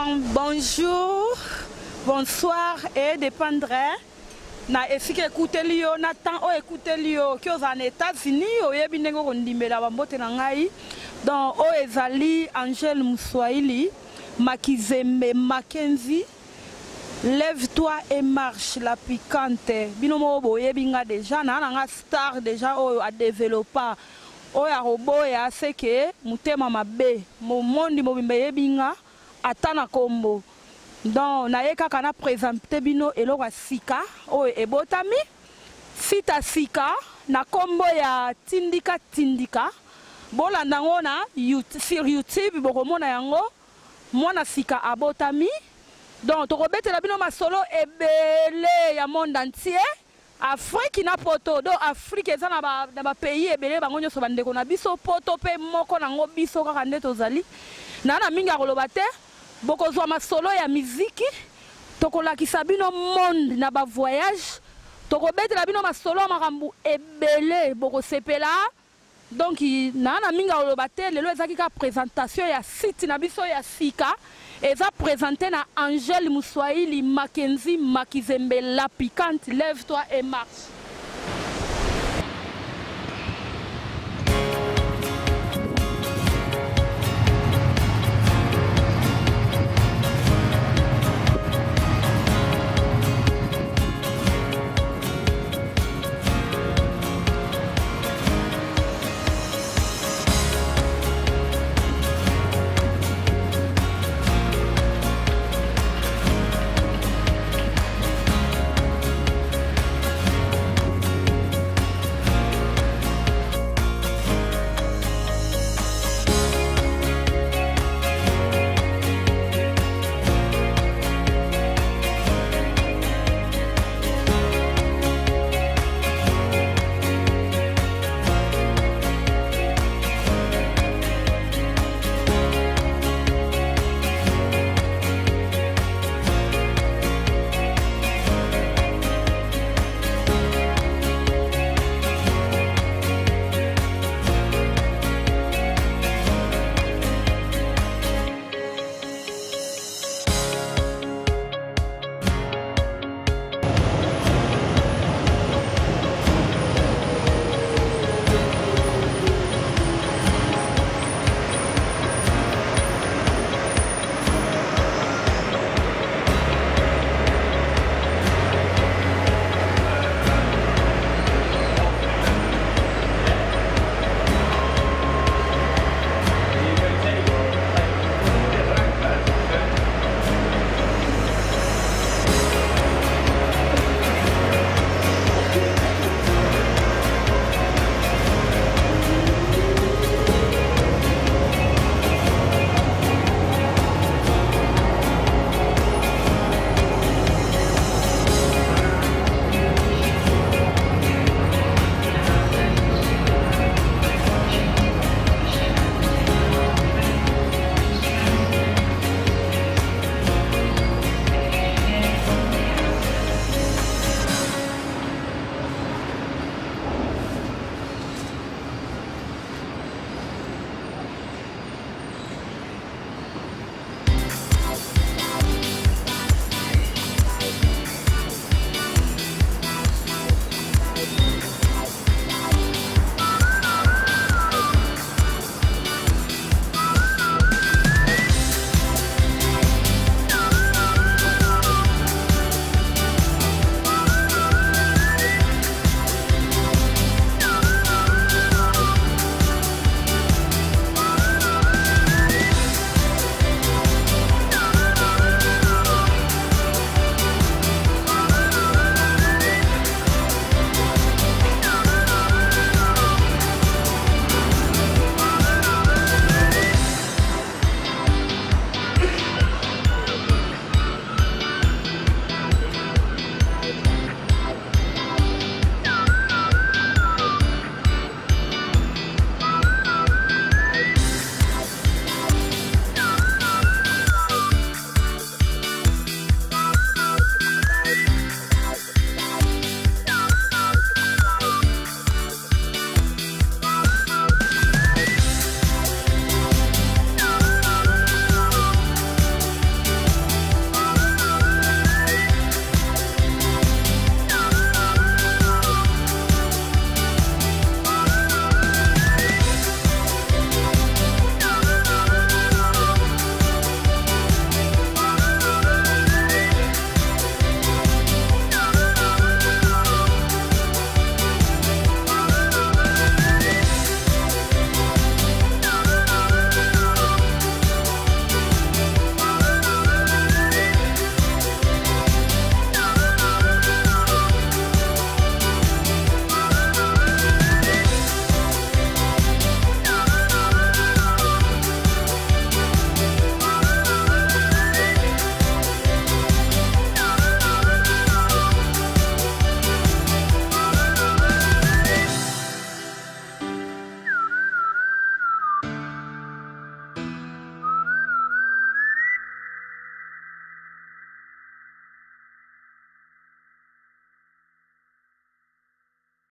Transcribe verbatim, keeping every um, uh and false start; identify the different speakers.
Speaker 1: Donc bonjour, bonsoir et dépendrait. Na esika écouter lio na temps o écouter lio qui aux États-Unis o yebi ndenge ko ndimela bambote na ngai. Donc o ezali Angèle Mswahili, Makizembe Mackenzie. Lève-toi et marche la piquante. Binomo boye binga déjà na nga star déjà o a développer o ya robo ya seke mutema mabe mo mondi mo bimbe binga atana kombo. Donc na ye kaka na présenter bino eloko sika o ebotami sita sika na kombo ya tindika tindika bolanda ngo na sur YouTube bokomona yango mwana sika abotami. Donc tokobetela bino masolo ebele ya monde entier. Afrique na poto do Afrique eza na ba na ba pays ebele bango nyoso bandeko na biso poto pe moko nango biso kaka nde tozali na na mingi akoloba te bokozwa masolo ya miziki tokolakisa bino monde na ba voyage tokobetela bino masolo makambu ebele bokosepela. Donc na na mingi akoloba te lelo ezaki ka présentation ya site na biso ya sika eza présenté na Angèle Mswahili Mackenzie Makizembe la piquante. Lève-toi et marche.